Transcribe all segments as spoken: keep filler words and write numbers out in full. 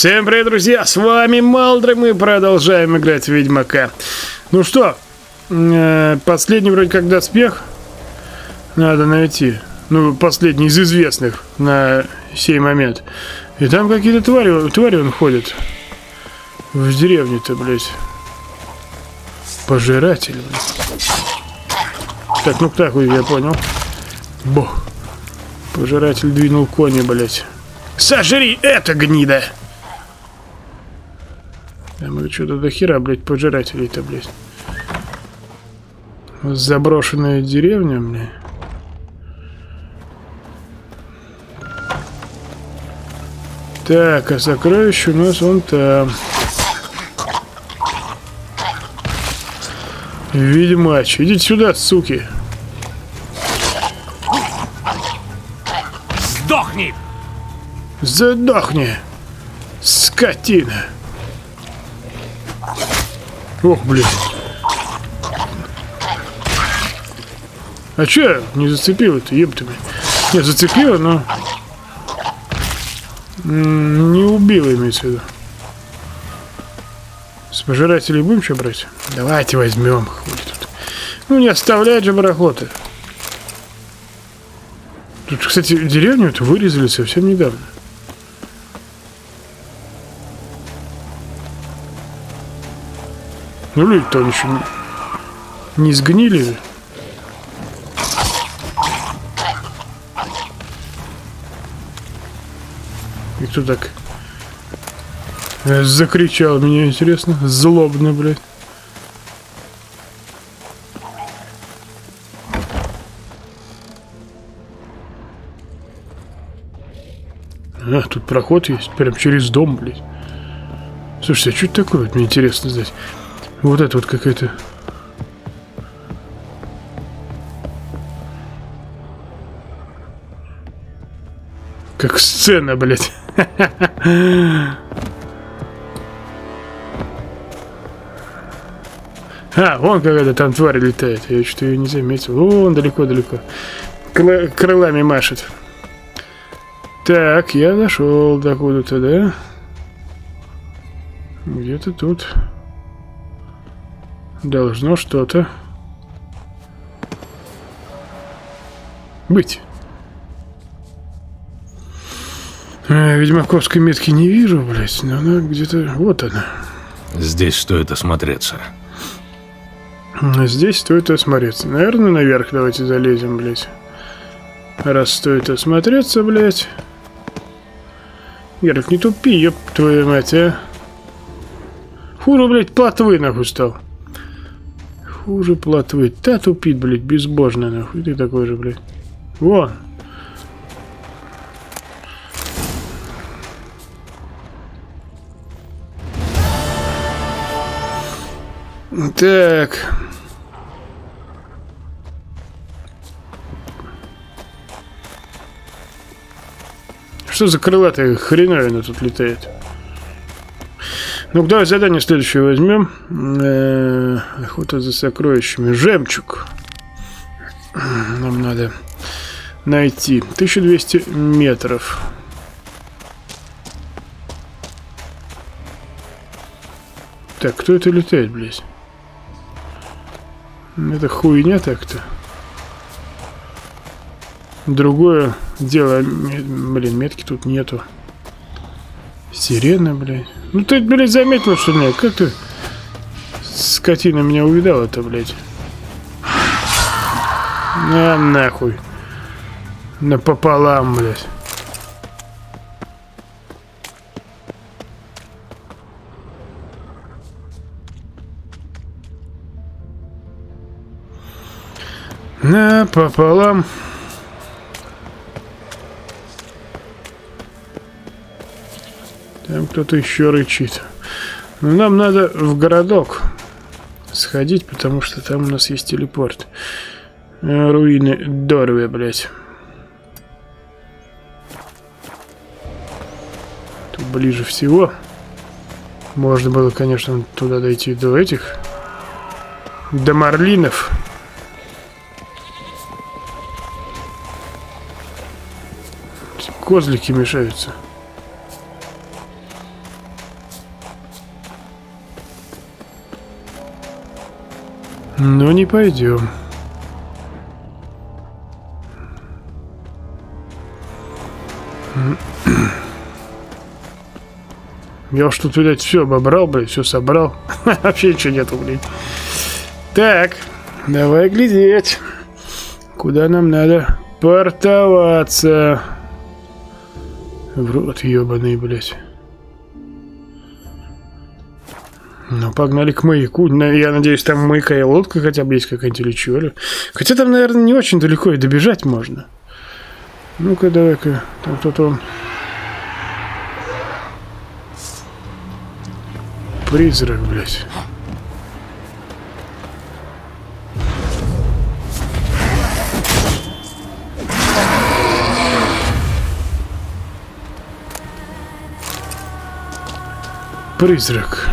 Всем привет, друзья, с вами Малдер, мы продолжаем играть в Ведьмака. Ну что, последний вроде как доспех надо найти. Ну, последний из известных на сей момент. И там какие-то твари, твари он ходит. В деревне-то, блядь. Пожиратель, блядь. Так, ну так, я понял. Бо. Пожиратель двинул кони, блядь. Сожри это, гнида! Там что-то до хера, блядь, пожирателей-то, блядь. Заброшенная деревня, блядь. Так, а сокровище у нас вон там. Ведьмач, идите сюда, суки. Сдохни! Задохни, скотина. Ох, блядь. А чё не зацепило-то, ёпта, блядь. Не, зацепило, но не убило, имеется в виду. С пожирателей будем что брать? Давайте возьмем. Ну, не оставлять же барахлоты. Тут, кстати, деревню-то вырезали совсем недавно. Ну, люди-то еще не, не сгнили. И кто так закричал, мне интересно, злобно, блядь. А, тут проход есть, прям через дом, блядь. Слушайте, а что это такое? Вот мне интересно знать. Вот это вот какая-то... Как сцена, блядь. А, вон какая-то там тварь летает. Я что-то ее не заметил. Вон далеко-далеко. Кры- крылами машет. Так, я дошел до куда-то, да? Где-то тут должно что-то быть. А, ведьмаковской метки не вижу, блядь, но она где-то... Вот она. Здесь стоит осмотреться. Здесь стоит осмотреться. Наверное, наверх давайте залезем, блядь. Раз стоит осмотреться, блядь. Геральт, не тупи, ёб твою мать, а. Хуже, блядь, плотвы, нахуй, стал. Хуже плотвы. Та тупит, блядь, безбожно, нахуй. Ты такой же, блядь. Вон. Так. Что за крылатая хреновина тут летает? Ну, давай задание следующее возьмем. Э-э, охота за сокровищами. Жемчуг. Нам надо найти. тысяча двести метров. Так, кто это летает, блядь? Это хуйня так-то. Другое дело, блин, метки тут нету. Сирена, блядь. Ну ты, блядь, заметил, что ли? Как ты, скотина, меня увидала-то, блядь? На нахуй. Напополам, блядь. Напополам. Там кто-то еще рычит. Но нам надо в городок сходить, потому что там у нас есть телепорт. Руины Дорве, блядь. Тут ближе всего. Можно было, конечно, туда дойти до этих. До Марлинов. Козлики мешаются. Но не пойдем. Я уж тут, блядь, все обобрал, блядь, все собрал. Вообще ничего нету, блядь. Так, давай глядеть. Куда нам надо портоваться? В рот ебаный, блядь. Ну, погнали к маяку. Я надеюсь, там маяка и лодка хотя бы есть какая-нибудь или чего ли. Хотя там, наверное, не очень далеко и добежать можно. Ну-ка, давай-ка. Там кто-то он. Призрак, блядь. Призрак.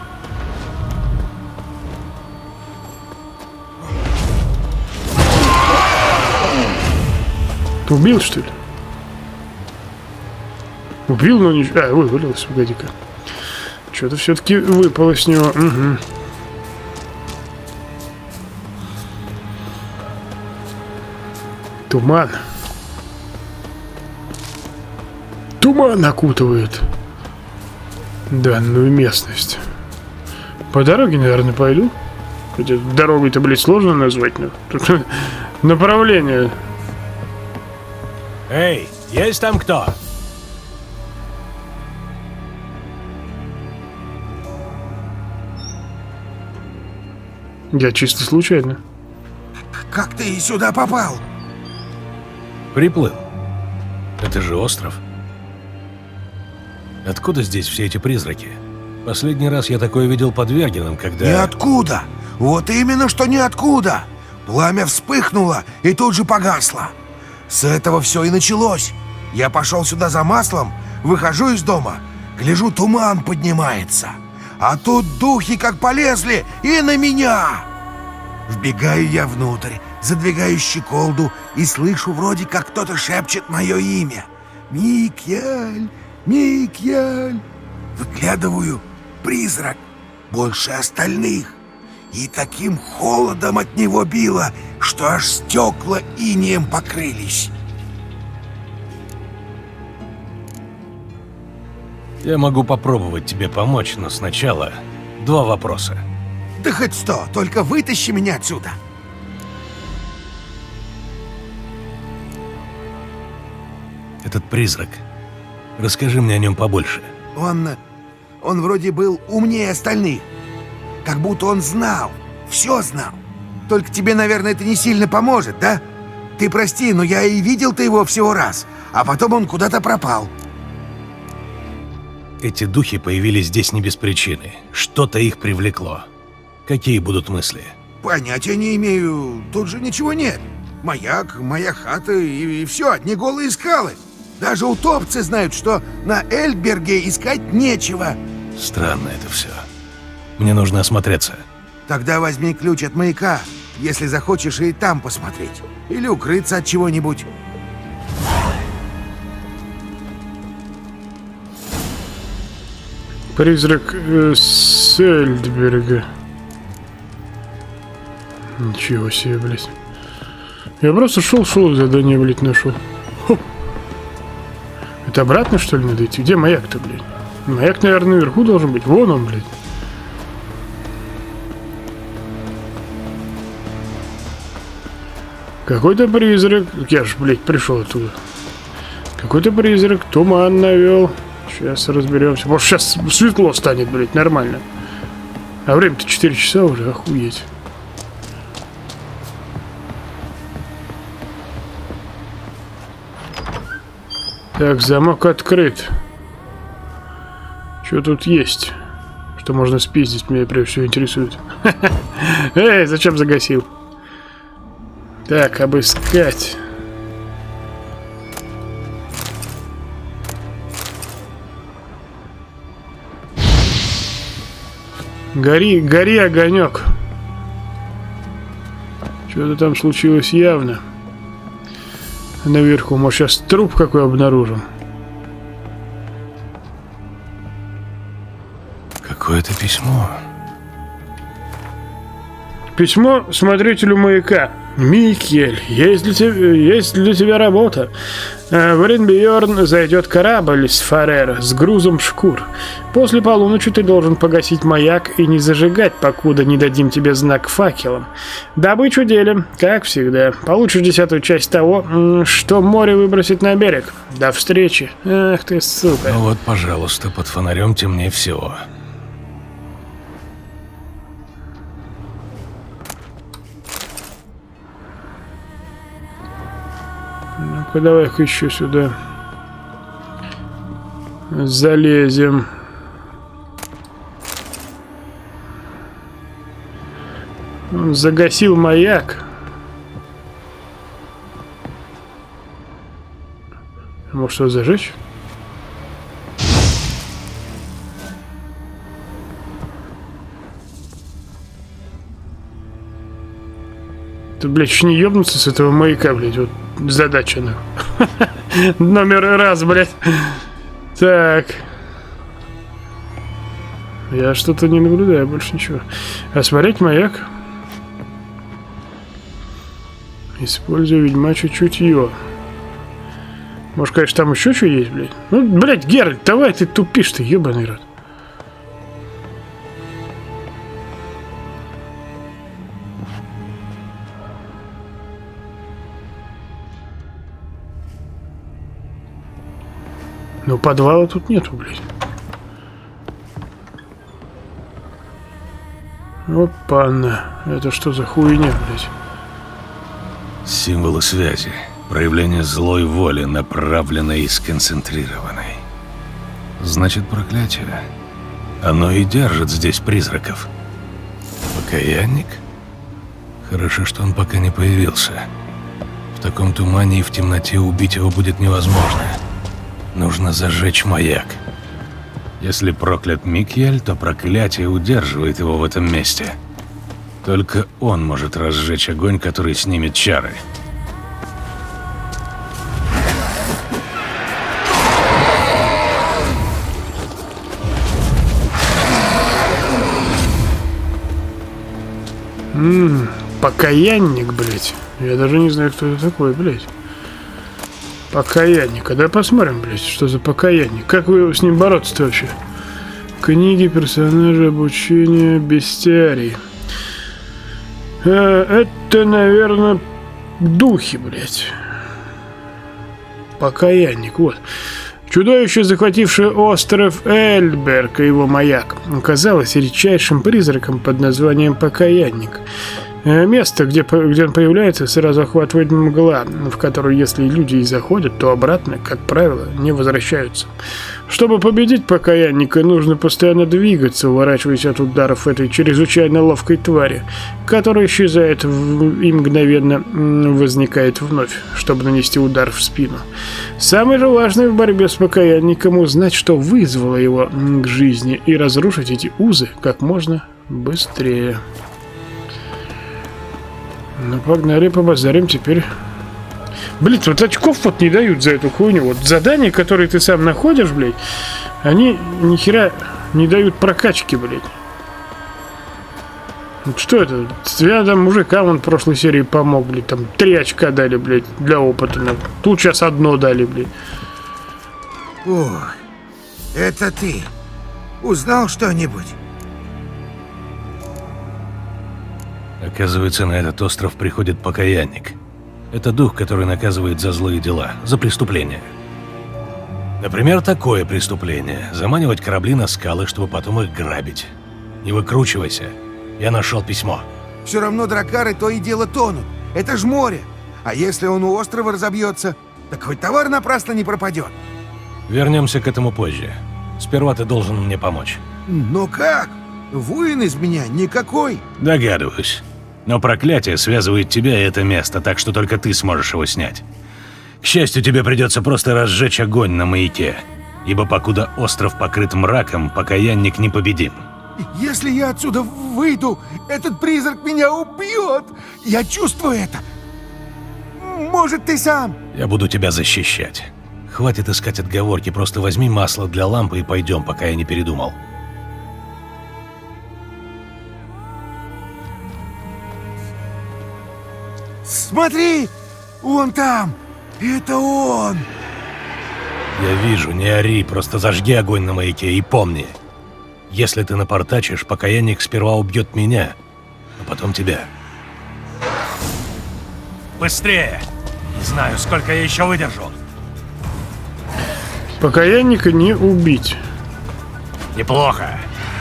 Ты убил, что ли? Убил, но не... А, вывалился, погоди-ка. Что-то все-таки выпало с него. Угу. Туман. Туман окутывает данную местность. По дороге, наверное, пойду. Хотя дорогой-то, блядь, сложно назвать. Но тут направление. Эй, есть там кто? Я чисто случайно. Как ты сюда попал? Приплыл. Это же остров. Откуда здесь все эти призраки? Последний раз я такое видел под Вергеном, когда... Ниоткуда! Вот именно, что ниоткуда! Пламя вспыхнуло и тут же погасло. С этого все и началось. Я пошел сюда за маслом, выхожу из дома, гляжу, туман поднимается. А тут духи как полезли и на меня. Вбегаю я внутрь, задвигаю щеколду и слышу вроде как кто-то шепчет мое имя. Микьяль, Микьяль. Выглядываю, призрак, больше остальных. И таким холодом от него било, что аж стекла инеем покрылись. Я могу попробовать тебе помочь, но сначала два вопроса. Да хоть сто, только вытащи меня отсюда. Этот призрак. Расскажи мне о нем побольше. Он... он вроде был умнее остальных. Как будто он знал, все знал. Только тебе, наверное, это не сильно поможет, да? Ты прости, но я и видел-то его всего раз, а потом он куда-то пропал. Эти духи появились здесь не без причины. Что-то их привлекло. Какие будут мысли? Понятия не имею. Тут же ничего нет. Маяк, моя хата и, и все, одни голые скалы. Даже утопцы знают, что на Эльберге искать нечего. Странно это все. Мне нужно осмотреться. Тогда возьми ключ от маяка, если захочешь и там посмотреть. Или укрыться от чего-нибудь. Призрак э, Сельдберга. Ничего себе, блядь. Я просто шел-шел, задание, блядь, нашел. Хо. Это обратно, что ли, надо идти? Где маяк-то, блядь? Маяк, наверное, наверху должен быть. Вон он, блядь. Какой-то призрак... Я ж, блядь, пришел оттуда. Какой-то призрак туман навел. Сейчас разберемся. Может, сейчас светло станет, блядь, нормально. А время-то четыре часа уже, охуеть. Так, замок открыт. Что тут есть? Что можно спиздить? Меня прежде всего интересует. Эй, зачем загасил? Так, обыскать. Гори, гори, огонек. Что-то там случилось явно. Наверху, может, сейчас труп какой обнаружим. Какое-то письмо. Письмо смотрителю маяка. Микель, есть для тебя, есть для тебя работа. В Ринбьорн зайдет корабль с Фарер с грузом шкур. После полуночи ты должен погасить маяк и не зажигать, покуда не дадим тебе знак факелом. Добычу делим, как всегда. Получишь десятую часть того, что море выбросит на берег. До встречи. Ах ты, сука. Ну вот, пожалуйста, под фонарем темнее всего. Ну-ка, давай-ка еще сюда залезем. Он загасил маяк. Может, что, зажечь? Ты, блядь, еще не ебнуться с этого маяка, блядь, вот задача, ну. Номер раз, блядь. Так. Я что-то не наблюдаю, больше ничего. Осмотреть маяк. Использую ведьмачье чутье. Может, конечно, там еще что есть, блядь. Ну, блядь, Геральт, давай ты тупишь, ты ебаный рот. Но подвала тут нету, блядь. Опа-на. Это что за хуйня, блядь? Символы связи. Проявление злой воли, направленной и сконцентрированной. Значит, проклятие. Оно и держит здесь призраков. Покаянник? Хорошо, что он пока не появился. В таком тумане и в темноте убить его будет невозможно. Нужно зажечь маяк. Если проклят Микель, то проклятие удерживает его в этом месте. Только он может разжечь огонь, который снимет чары. Ммм, покаянник, блядь. Я даже не знаю, кто это такой, блядь. Покаянник. А давай посмотрим, блядь, что за покаянник. Как вы с ним бороться-то вообще? Книги, персонажи, обучение, бестиарий. А, это, наверное, духи, блядь. Покаянник, вот. Чудовище, захватившее остров Эльберг и его маяк, оказалось редчайшим призраком под названием Покаянник. Место, где, где он появляется, сразу охватывает мгла, в которую, если люди и заходят, то обратно, как правило, не возвращаются. Чтобы победить покаянника, нужно постоянно двигаться, уворачиваясь от ударов этой чрезвычайно ловкой твари, которая исчезает в... и мгновенно возникает вновь, чтобы нанести удар в спину. Самое же важное в борьбе с покаянником — узнать, что вызвало его к жизни, и разрушить эти узы как можно быстрее. Ну, погнали, побазарим теперь. Блин, вот очков вот не дают за эту хуйню. Вот задания, которые ты сам находишь, блядь, они нихера не дают прокачки, блядь. Вот что это? Я там мужикам вон в прошлой серии помог, блядь. Там три очка дали, блядь, для опыта. Тут сейчас одно дали, блядь. О, это ты. Узнал что-нибудь? Оказывается, на этот остров приходит покаянник. Это дух, который наказывает за злые дела, за преступления. Например, такое преступление – заманивать корабли на скалы, чтобы потом их грабить. Не выкручивайся. Я нашел письмо. Все равно дракары то и дело тонут. Это ж море. А если он у острова разобьется, так хоть товар напрасно не пропадет. Вернемся к этому позже. Сперва ты должен мне помочь. Но как? Воин из меня никакой. Догадываюсь. Но проклятие связывает тебя и это место, так что только ты сможешь его снять. К счастью, тебе придется просто разжечь огонь на маяке, ибо покуда остров покрыт мраком, покаянник непобедим. Если я отсюда выйду, этот призрак меня убьет. Я чувствую это. Может, ты сам? Я буду тебя защищать. Хватит искать отговорки, просто возьми масло для лампы и пойдем, пока я не передумал. Смотри! Вон там! Это он! Я вижу, не ори, просто зажги огонь на маяке и помни. Если ты напортачишь, покаянник сперва убьет меня, а потом тебя. Быстрее! Не знаю, сколько я еще выдержу. Покаянника не убить. Неплохо.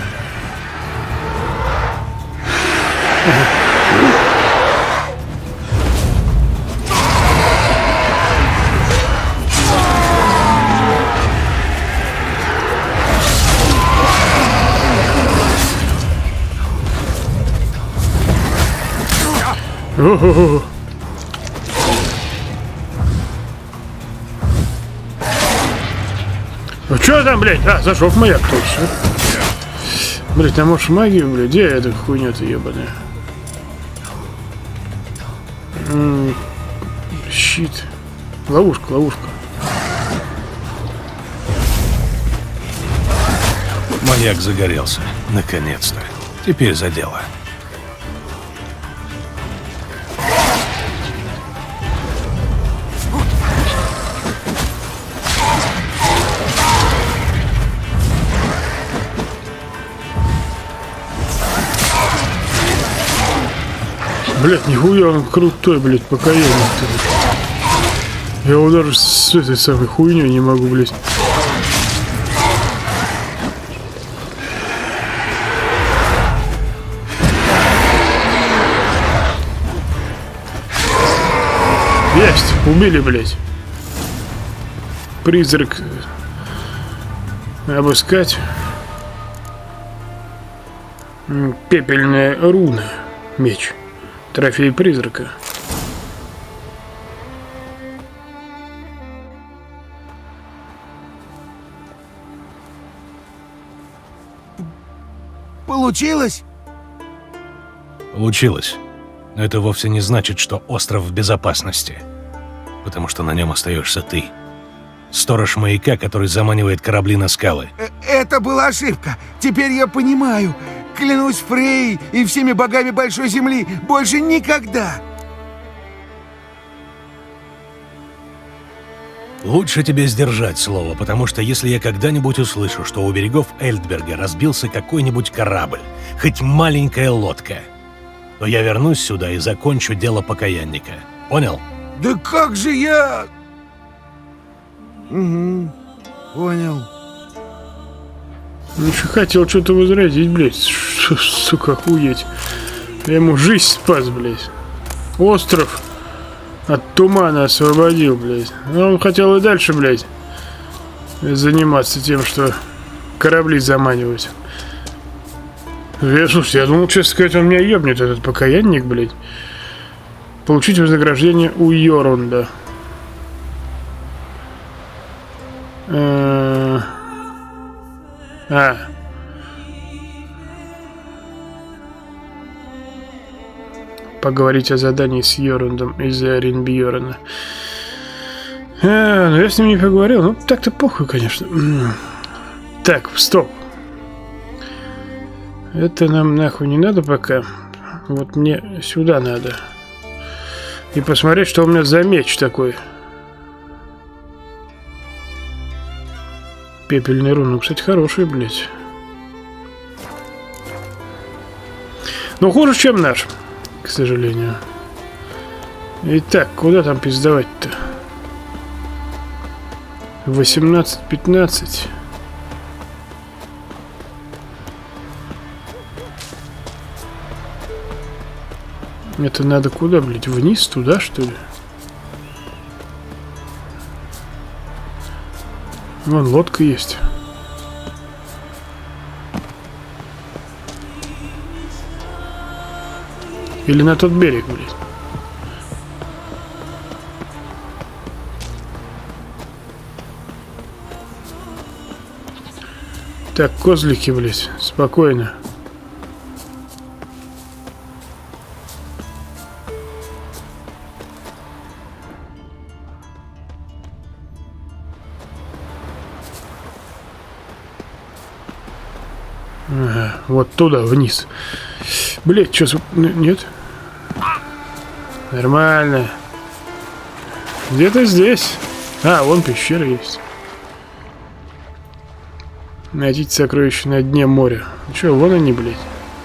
О-хо-хо. Ну что там, блядь? А, зашел в маяк точно. Блядь, там может магию, блядь? Где эта хуйня-то ебаная? М-м- щит. Ловушка, ловушка. Маяк загорелся. Наконец-то. Теперь за дело. Блядь, нихуя он крутой, блядь, покаянник. Я его даже с этой самой хуйней не могу, блядь. Есть, убили, блядь. Призрак. Обыскать. Пепельная руна. Меч. Трофей призрака. Получилось? Получилось. Но это вовсе не значит, что остров в безопасности. Потому что на нем остаешься ты. Сторож маяка, который заманивает корабли на скалы. Э- это была ошибка. Теперь я понимаю. Клянусь Фрей и всеми богами Большой Земли, больше никогда. Лучше тебе сдержать слово, потому что если я когда-нибудь услышу, что у берегов Эльдберга разбился какой-нибудь корабль, хоть маленькая лодка, то я вернусь сюда и закончу дело покаянника. Понял? Да как же я... Угу, понял. Ну что, хотел что-то возразить, блядь. Ш сука, охуеть. Я ему жизнь спас, блядь. Остров от тумана освободил, блядь. Но он хотел и дальше, блядь, заниматься тем, что корабли заманивать. Я, слушай, я думал, честно сказать, он меня ебнет, этот покаянник, блядь. Получить вознаграждение у Йорунда. А... Поговорить о задании с Йорундом из-за Ринбьорна. А, ну я с ним не поговорил. Ну, так-то похуй, конечно. Так, стоп. Это нам нахуй не надо пока. Вот мне сюда надо. И посмотреть, что у меня за меч такой. Пепельный рун. Ну, кстати, хороший, блядь. Но хуже, чем наш, к сожалению. Итак, куда там пиздовать-то? восемнадцать пятнадцать. Это надо куда, блядь? Вниз, туда, что ли? Вон лодка есть. Или на тот берег, блядь. Так, козлики, блядь, спокойно. Ага, вот туда, вниз. Блять, что... Нет? Нормально. Где-то здесь. А, вон пещера есть. Найдите сокровища на дне моря. Ну что, вон они, блядь.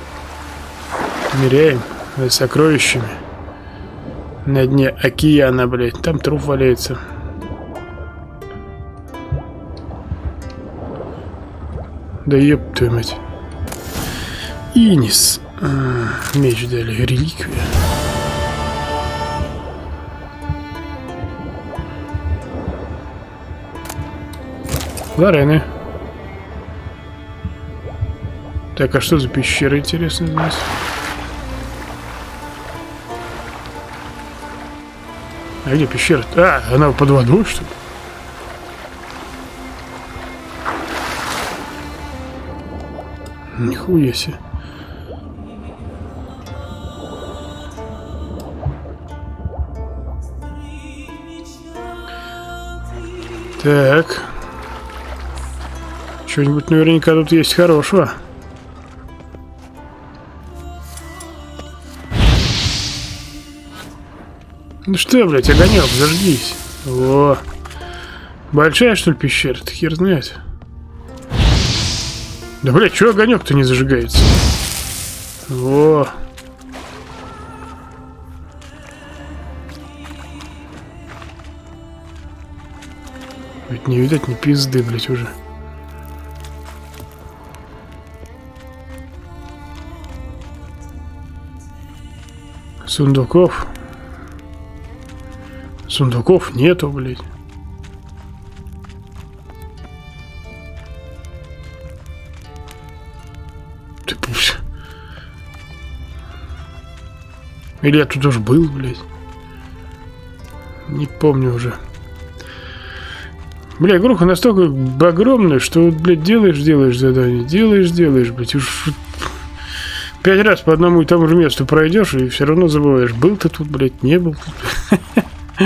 Ныряем за сокровищами. На дне океана, блядь. Там труп валяется. Да еб твою мать. Инис. А, меч дали. Реликвия. Лорены. Так, а что за пещера, интересно, здесь? А где пещера? А, она под водой, что ли? Нихуя себе. Так. Что-нибудь наверняка тут есть хорошего. Ну что, блядь, огонек, зажгись. О, большая, что ли, пещера? Ты хер знает. Да, блядь, чё огонек-то не зажигается? О. Ведь не видать ни пизды, блядь, уже. Сундуков. Сундуков нету, блядь. Ты пусть. Или я тут уже был, блядь. Не помню уже. Бля, игруха настолько огромная, что вот, блядь, делаешь, делаешь задание, делаешь, делаешь, блядь, уж пять раз по одному и тому же месту пройдешь, и все равно забываешь, был ты тут, блядь, не был тут.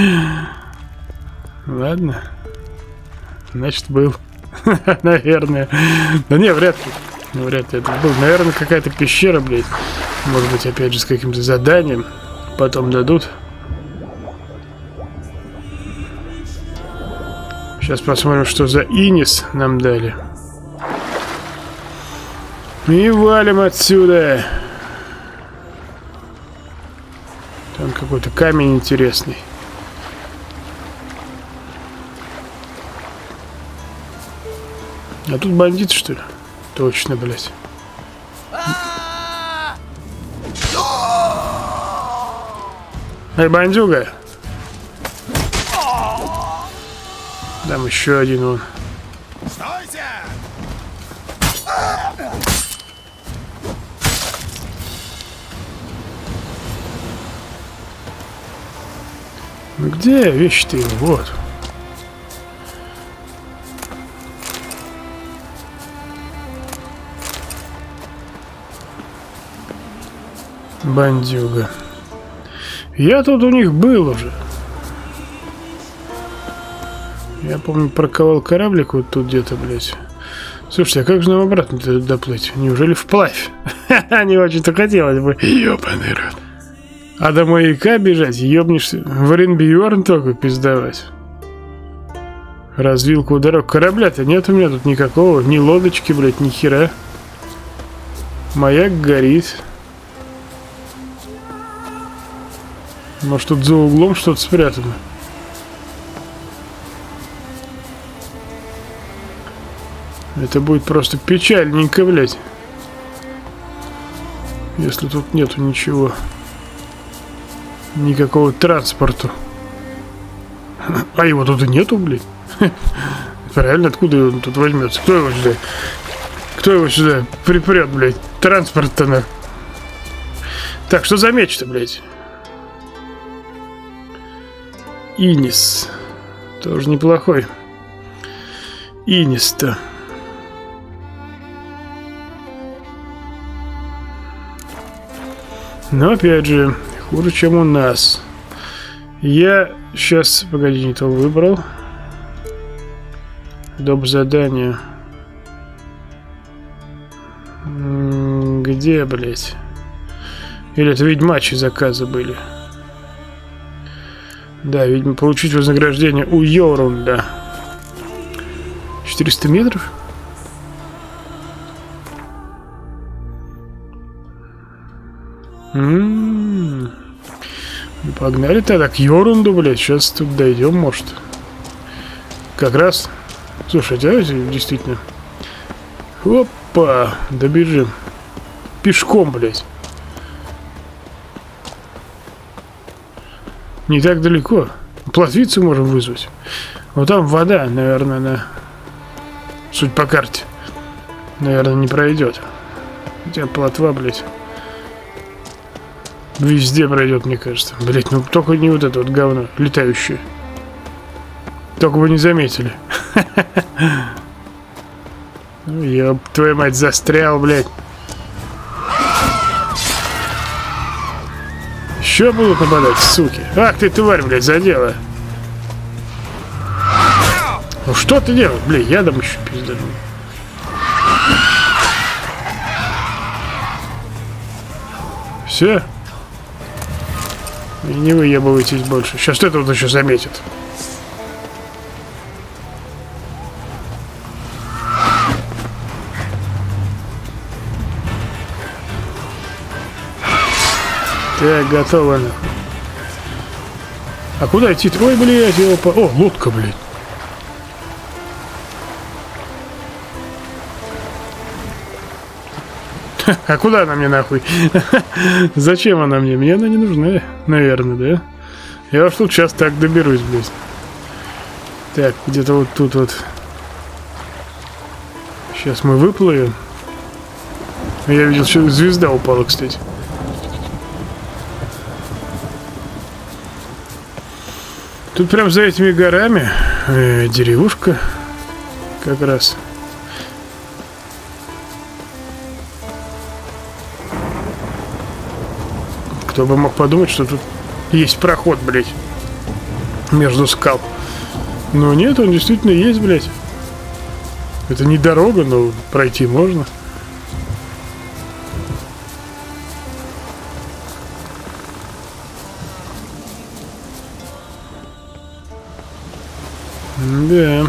Ладно. Значит, был. Наверное. Да не, вряд ли. Вряд ли это был. Наверное, какая-то пещера, блядь. Может быть, опять же, с каким-то заданием. Потом дадут. Сейчас посмотрим, что за инис нам дали. И валим отсюда. Там какой-то камень интересный. А тут бандит, что ли? Точно, блядь. Эй, бандюга! Там еще один он. Стойте! Ну где вещи-то его? Вот. Бандюга. Я тут у них был уже. Я помню, парковал кораблик вот тут где-то, блядь. Слушайте, а как же нам обратно доплыть? Неужели вплавь? Не очень-то хотелось бы. Ёбаный рот. А до маяка бежать? Ёбнешься. В Оренбьорн только пиздовать. Развилку дорог. Корабля-то нет у меня тут никакого. Ни лодочки, блядь, ни хера. Маяк горит. Может, тут за углом что-то спрятано? Это будет просто печальненько, блядь. Если тут нету ничего. Никакого транспорта. А его тут и нету, блядь. Правильно, откуда он тут возьмется? Кто его сюда? Кто его сюда припрет, блядь? Транспорт-то на... Так, что за меч-то, блядь? Инис. Тоже неплохой. Инис-то. Но опять же, хуже, чем у нас. Я сейчас, погоди, не то выбрал. Доп. Задание. Где, блять? Или это ведьмачьи заказы были? Да, видимо, получить вознаграждение у Йорунда. четыреста метров? М-м-м. Погнали тогда к Йорунду, блядь. Сейчас тут дойдем, может. Как раз. Слушайте, а действительно. Опа, добежим. Пешком, блядь. Не так далеко. Плотвицу можем вызвать. Вот там вода, наверное, на... Суть по карте. Наверное, не пройдет. Хотя плотва, блядь. Везде пройдет, мне кажется. Блядь, ну только не вот это вот говно летающее. Только бы не заметили. Ну, ёб твою мать, застрял, блядь. Еще будут нападать, суки. Ах ты, тварь, блядь, задела. Ну что ты делаешь? Блядь, ядом еще пиздану. Все. И не выебывайтесь больше. Сейчас это вот еще заметит. Так, готово. А куда идти? Ой, блядь, его по... О, лодка, блядь. А куда она мне нахуй? Зачем она мне? Мне она не нужна, наверное, да? Я уж тут сейчас так доберусь, блядь. Так, где-то вот тут вот. Сейчас мы выплывем. Я видел, что звезда упала, кстати. Тут прям за этими горами э, деревушка как раз. Кто бы мог подумать, что тут есть проход, блядь, между скал. Но нет, он действительно есть, блядь. Это не дорога, но пройти можно. Да.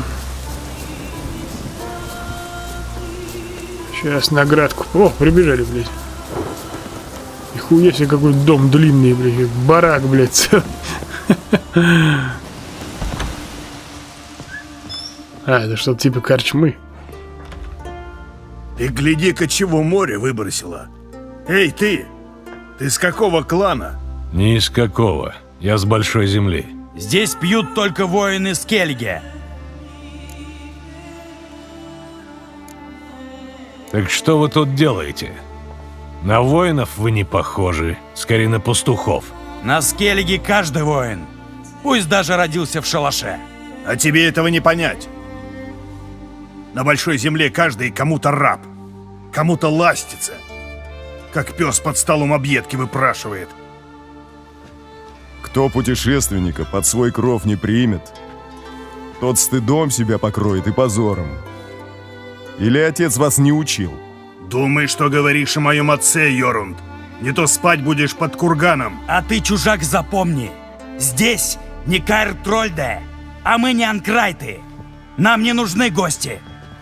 Сейчас наградку. О, прибежали, блядь. И хуя себе какой дом длинный, блядь. Барак, блядь. А, это что-то типа корчмы. И гляди-ка, чего море выбросило. Эй, ты! Ты с какого клана? Ни из какого. Я с большой земли. Здесь пьют только воины Скельге. Так что вы тут делаете? На воинов вы не похожи, скорее на пастухов. На Скельге каждый воин. Пусть даже родился в шалаше. А тебе этого не понять. На большой земле каждый кому-то раб, кому-то ластится. Как пес под столом объедки выпрашивает. Кто путешественника под свой кров не примет, тот стыдом себя покроет и позором. Или отец вас не учил? Думай, что говоришь о моем отце, Йорунд. Не то спать будешь под курганом. А ты, чужак, запомни. Здесь не Каэр Трольде, а мы не Анкрайты. Нам не нужны гости.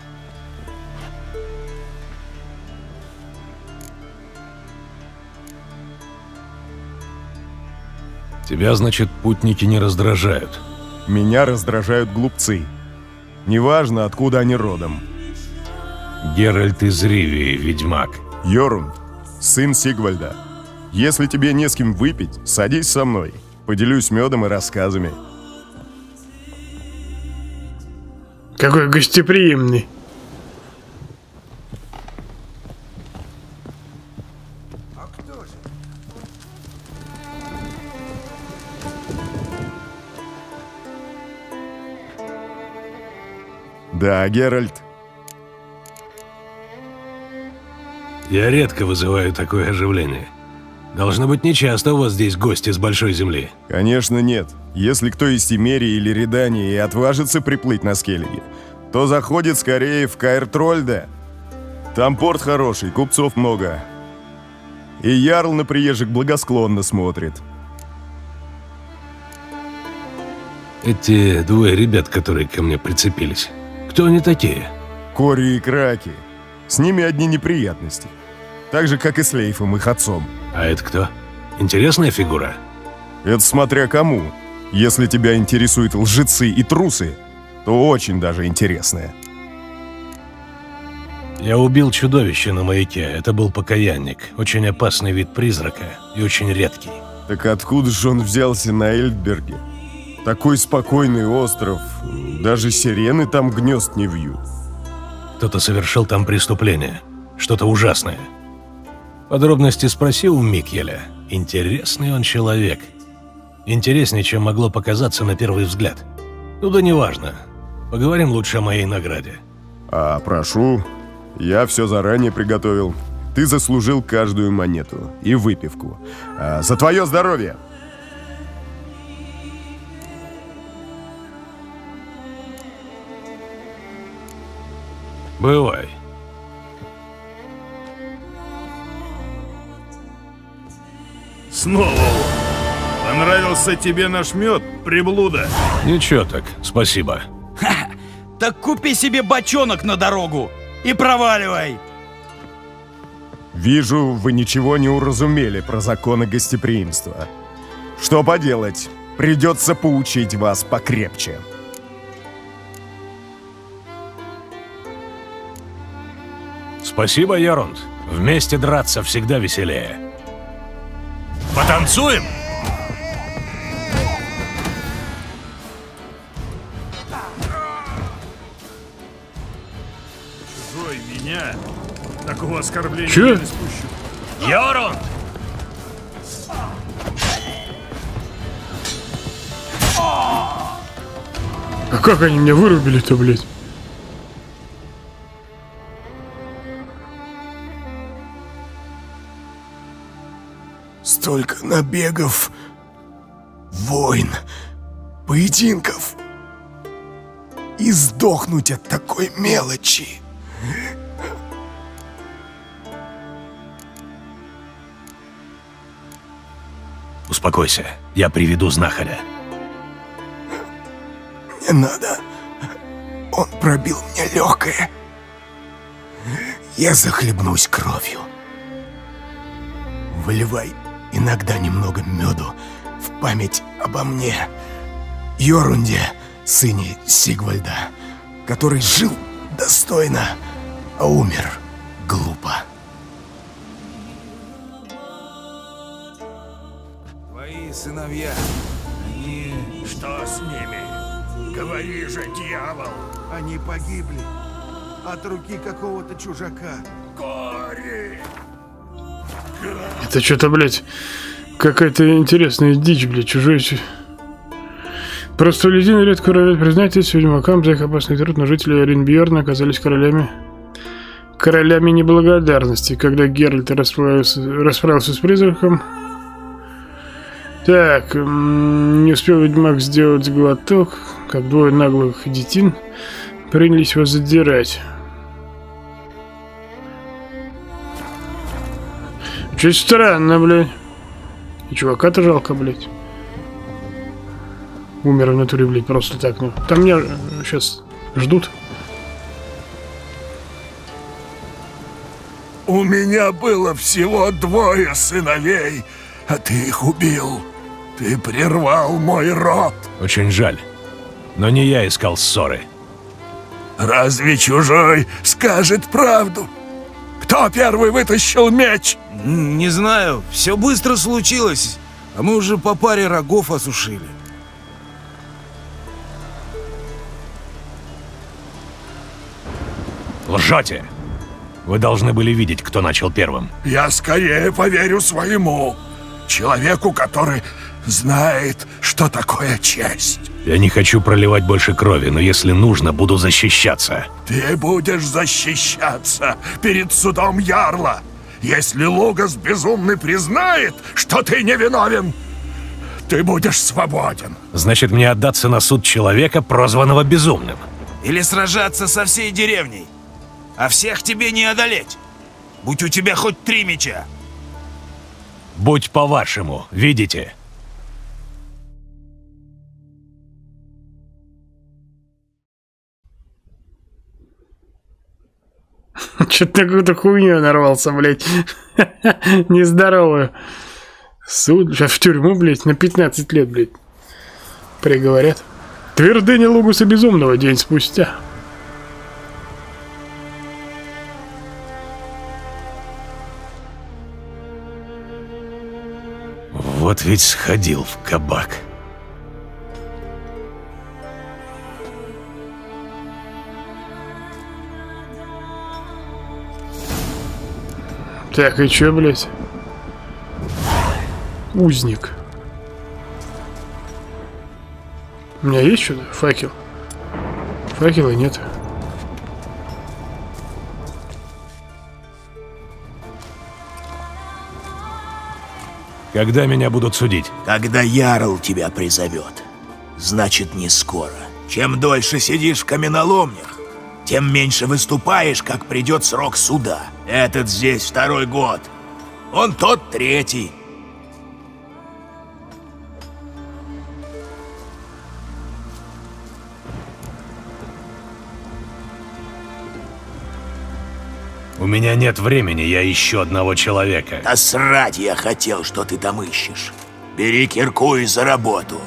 Тебя, значит, путники не раздражают? Меня раздражают глупцы. Неважно, откуда они родом. Геральт из Ривии, ведьмак. Йорунд, сын Сигвальда. Если тебе не с кем выпить, садись со мной. Поделюсь медом и рассказами. Какой гостеприимный. Да, Геральт. Я редко вызываю такое оживление. Должно быть, нечасто у вас здесь гости с большой земли. Конечно, нет. Если кто из Тимерии или Редании и отважится приплыть на Скельге, то заходит скорее в Каэр Трольде. Там порт хороший, купцов много. И ярл на приезжих благосклонно смотрит. Эти двое ребят, которые ко мне прицепились, кто они такие? Кори и Краки. С ними одни неприятности. Так же, как и с Лейфом, их отцом. А это кто? Интересная фигура? Это смотря кому. Если тебя интересуют лжецы и трусы, то очень даже интересная. Я убил чудовище на маяке. Это был покаянник. Очень опасный вид призрака и очень редкий. Так откуда же он взялся на Эльдберге? Такой спокойный остров. Даже сирены там гнезд не вьют. Кто-то совершил там преступление. Что-то ужасное. Подробности спроси у Микеля. Интересный он человек. Интереснее, чем могло показаться на первый взгляд. Ну да неважно. Поговорим лучше о моей награде. А, прошу. Я все заранее приготовил. Ты заслужил каждую монету и выпивку. А, за твое здоровье! Бывай. Снова он. Понравился тебе наш мед, приблуда? Ничего так, спасибо. Ха, так купи себе бочонок на дорогу и проваливай. Вижу, вы ничего не уразумели про законы гостеприимства. Что поделать, придется поучить вас покрепче. Спасибо, Ярунд. Вместе драться всегда веселее. Потанцуем? Чужой меня? Такого оскорбления Чё? я не спущу. Ярунд! А как они меня вырубили-то, блядь? Столько набегов, войн, поединков. И сдохнуть от такой мелочи. Успокойся, я приведу знахаря. Не надо. Он пробил мне легкое. Я захлебнусь кровью. Выливай иногда немного меду в память обо мне, Йорунде, сыне Сигвальда, который жил достойно, а умер глупо. Твои сыновья, они... Что с ними? Говори же, дьявол! Они погибли от руки какого-то чужака. Кори! Это что-то, блядь, какая-то интересная дичь, блядь, чужой... чу- Простолюдины редко равят признательство ведьмакам за их опасный труд, но жители Ринбьерна оказались королями... Королями неблагодарности, когда Геральт расправился, расправился с призраком. Так, м, не успел ведьмак сделать глоток, как двое наглых детин принялись его задирать. Чуть странно, блядь. И чувака-то жалко, блядь. Умер в натуре, блядь, просто так, ну. Там меня сейчас ждут. У меня было всего двое сыновей, а ты их убил. Ты прервал мой род. Очень жаль. Но не я искал ссоры. Разве чужой скажет правду? Кто первый вытащил меч? М, Не знаю, все быстро случилось, а мы уже по паре рогов осушили. Лжете! Вы должны были видеть, кто начал первым. Я скорее поверю своему. Человеку, который знает, что такое честь. Я не хочу проливать больше крови, но если нужно, буду защищаться. Ты будешь защищаться перед судом Ярла. Если Лугас Безумный признает, что ты невиновен, ты будешь свободен. Значит, мне отдаться на суд человека, прозванного Безумным. Или сражаться со всей деревней. А всех тебе не одолеть. Будь у тебя хоть три меча. Будь по-вашему, видите? Что-то на какую-то хуйню нарвался, блядь. Нездоровую. Суд, сейчас в тюрьму, блядь, на пятнадцать лет, блядь. Приговорят. Твердыня Лугуса Безумного день спустя. Вот ведь сходил в кабак. Так, и чё, блядь? Узник. У меня есть что-то? Факел. Факела нет. Когда меня будут судить? Когда Ярл тебя призовет. Значит, не скоро. Чем дольше сидишь в каменоломнях, тем меньше выступаешь, как придет срок суда. Этот здесь второй год. Он тот третий. У меня нет времени, я ищу одного человека. Да срать я хотел, что ты там ищешь. Бери кирку и за работу.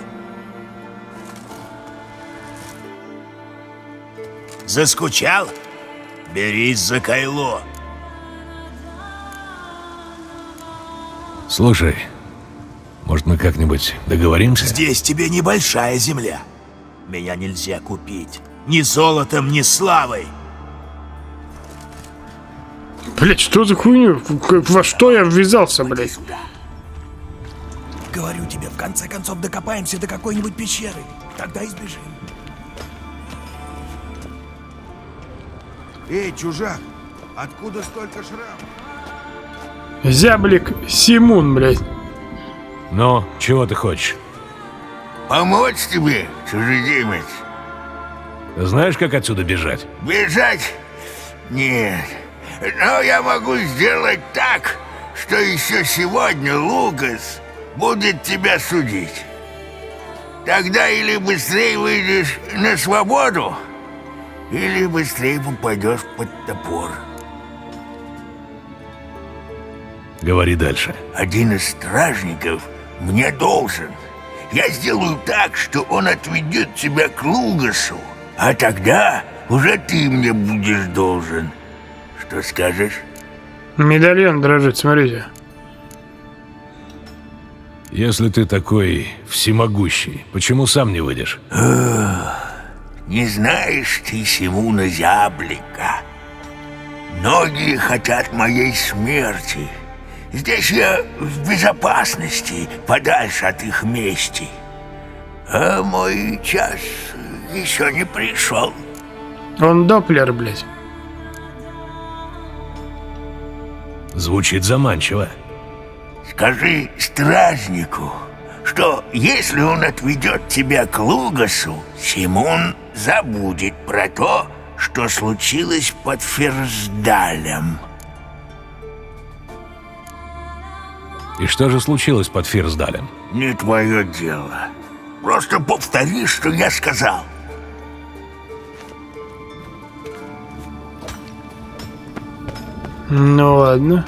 Заскучал? Берись за кайло. Слушай, может, мы как-нибудь договоримся? Здесь тебе небольшая земля. Меня нельзя купить. Ни золотом, ни славой. Блять, что за хуйню? Во что я ввязался, блять? Говорю тебе, в конце концов докопаемся до какой-нибудь пещеры. Тогда избежим. Эй, чужак, откуда столько шрамов? Зяблик Симун, блять. Ну, чего ты хочешь? Помочь тебе, чужеземец? Знаешь, как отсюда бежать? Бежать? Нет. Но я могу сделать так, что еще сегодня Лугас будет тебя судить. Тогда или быстрее выйдешь на свободу, или быстрее попадешь под топор. Говори дальше. Один из стражников мне должен. Я сделаю так, что он отведет тебя к Лугасу, а тогда уже ты мне будешь должен. Что скажешь? Медальон дрожит, смотрите. Если ты такой всемогущий, почему сам не выйдешь? Не знаешь ты Симуна Зяблика. Многие хотят моей смерти. Здесь я в безопасности, подальше от их мести. А мой час еще не пришел. Он доплер, блядь. Звучит заманчиво. Скажи стражнику, что если он отведет тебя к Лугасу, Симун забудет про то, что случилось под Фирсдалем. И что же случилось под Фирсдалем? Не твое дело. Просто повтори, что я сказал. Ну ладно.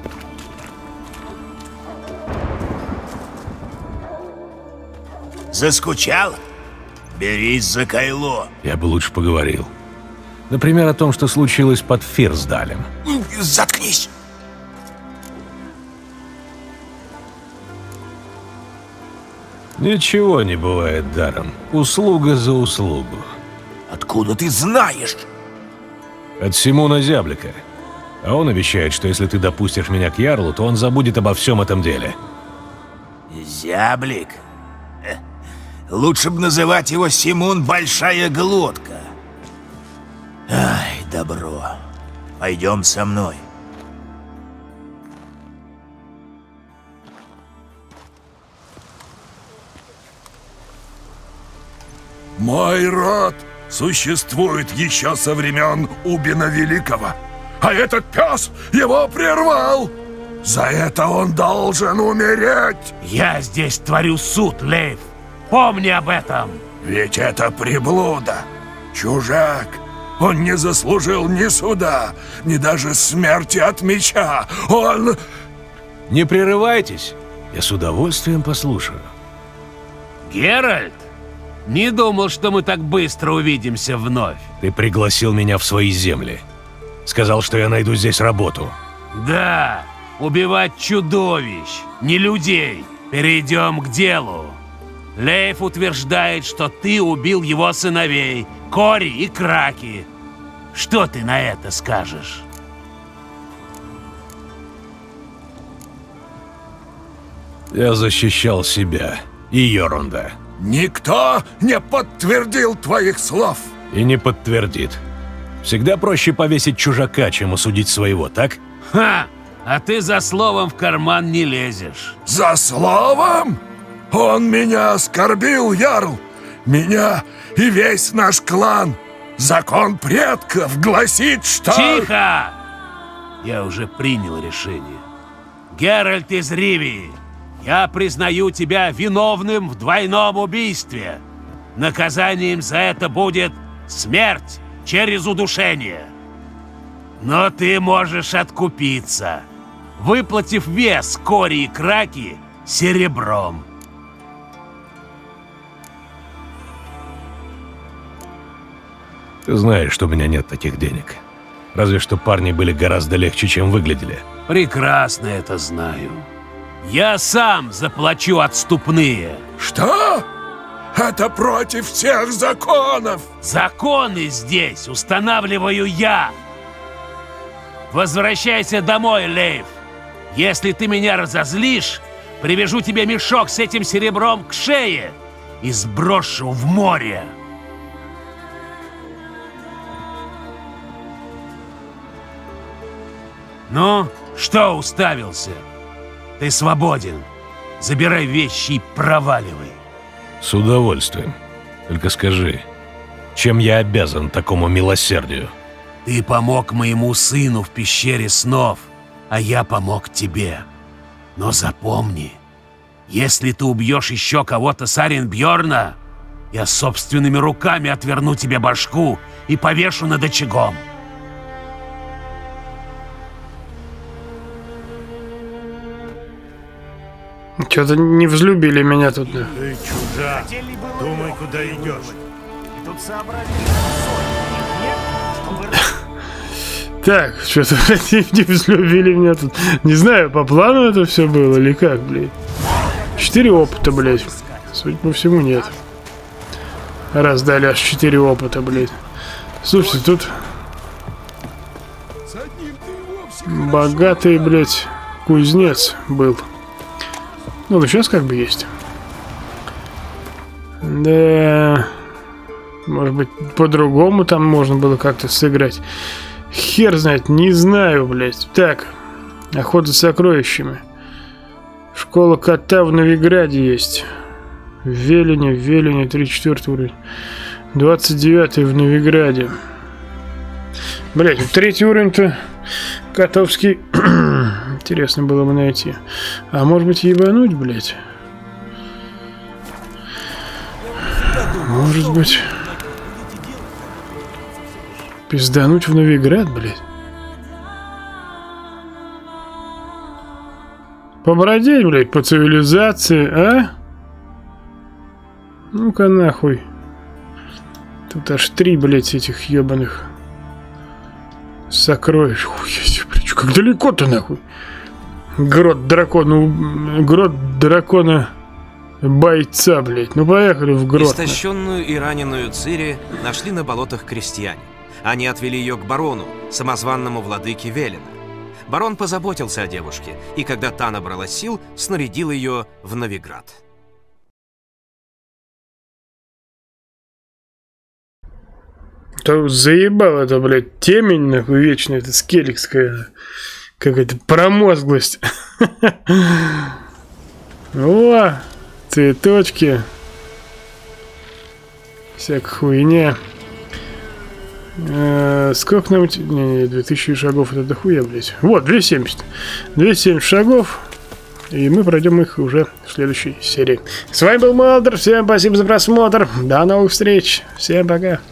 Заскучал? Берись за кайло. Я бы лучше поговорил. Например, о том, что случилось под Фирсдалем. Заткнись. Ничего не бывает даром. Услуга за услугу. Откуда ты знаешь? От Симуна Зяблика. А он обещает, что если ты допустишь меня к Ярлу, то он забудет обо всем этом деле. Зяблик? Лучше бы называть его Симун Большая Глотка. Ай, добро. Пойдем со мной. Мой род существует еще со времен Убина Великого, а этот пес его прервал. За это он должен умереть. Я здесь творю суд, Лейв. Помни об этом. Ведь это приблуда. Чужак, Он не заслужил ни суда, ни даже смерти от меча. Он... Не прерывайтесь. Я с удовольствием послушаю. Геральт? Не думал, что мы так быстро увидимся вновь. Ты пригласил меня в свои земли. Сказал, что я найду здесь работу. Да, убивать чудовищ, не людей. Перейдем к делу. Лейф утверждает, что ты убил его сыновей, Кори и Краки. Что ты на это скажешь? Я защищал себя и Йорунда. Никто не подтвердил твоих слов. И не подтвердит. Всегда проще повесить чужака, чем осудить своего, так? Ха! А ты за словом в карман не лезешь. За словом? Он меня оскорбил, Ярл. Меня и весь наш клан. Закон предков гласит, что... Тихо! Я уже принял решение. Геральт из Ривии, я признаю тебя виновным в двойном убийстве. Наказанием за это будет смерть через удушение. Но ты можешь откупиться, выплатив вес Кори и Краки серебром. Ты знаешь, что у меня нет таких денег. Разве что парни были гораздо легче, чем выглядели. Прекрасно это знаю. Я сам заплачу отступные. Что? Это против всех законов. Законы здесь устанавливаю я. Возвращайся домой, Лейф. Если ты меня разозлишь, привяжу тебе мешок с этим серебром к шее и сброшу в море. Ну, что уставился? Ты свободен. Забирай вещи и проваливай. С удовольствием. Только скажи, чем я обязан такому милосердию? Ты помог моему сыну в пещере снов, а я помог тебе. Но запомни, если ты убьешь еще кого-то с Аренбьорна, я собственными руками отверну тебе башку и повешу над очагом. Что-то не взлюбили меня тут. Да. Ты чужак. Думай, куда идешь. Так, что-то не взлюбили меня тут. Не знаю, по плану это все было или как, блядь. Четыре опыта, блядь. Судя по всему, нет. Раз дали аж четыре опыта, блядь. Слушайте, тут... Богатый, блядь, кузнец был. Ну, ну сейчас как бы есть. Да... Может быть, по-другому там можно было как-то сыграть. Хер знает, не знаю, блядь. Так, охота за сокровищами. Школа кота в Новиграде есть. В Велине, в Велине, тридцать четвёртый уровень. двадцать девятый в Новиграде. Блядь, третий уровень-то котовский. Интересно было бы найти. А может быть ебануть, блядь? Может быть... Пиздануть в Новиград, блядь. Побродить, блядь, по цивилизации, а? Ну-ка нахуй. Тут аж три, блядь, этих ебаных сокровищ. Хуй, блядь, как далеко-то нахуй. Грот дракона, грот дракона бойца, блядь. Ну поехали в грот. Истощенную и раненую Цири нашли на болотах крестьяне. Они отвели ее к барону, самозванному владыке Велена. Барон позаботился о девушке, и когда та набралась сил, снарядил ее в Новиград. То заебал это, блядь, темень, нахуй, вечная, это скелликская, какая-то промозглость. О, цветочки. Всякая хуйня. Э, сколько нам... Не, не, две тысячи шагов это дохуя, блядь. Вот, двести семьдесят. двести семьдесят шагов. И мы пройдем их уже в следующей серии. С вами был Молдер. Всем спасибо за просмотр. До новых встреч. Всем пока.